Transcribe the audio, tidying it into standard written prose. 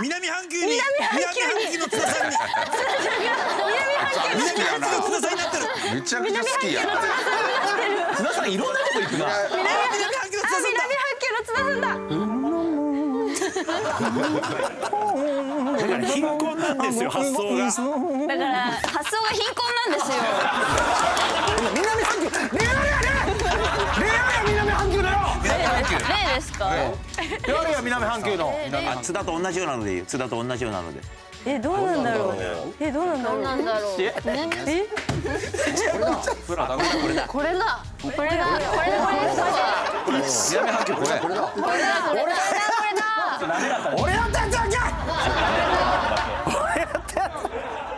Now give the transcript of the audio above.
南半球にの津田さんに南半球の津田さんになってる。 めちゃくちゃ好きや。 津田さんいろんなとこ行くな。 南半球の津田さんだ。 だから貧困なんですよ、発想が。 だから発想が貧困なんですよ。 南半球、レアや南半球だよ。 例ですか？ レアや南半球の。 津田と同じようなのでいい。津田と同じようなので。 どうなんだろう。どうなんだろう。これだ。 南半球これ。俺だったんじゃん。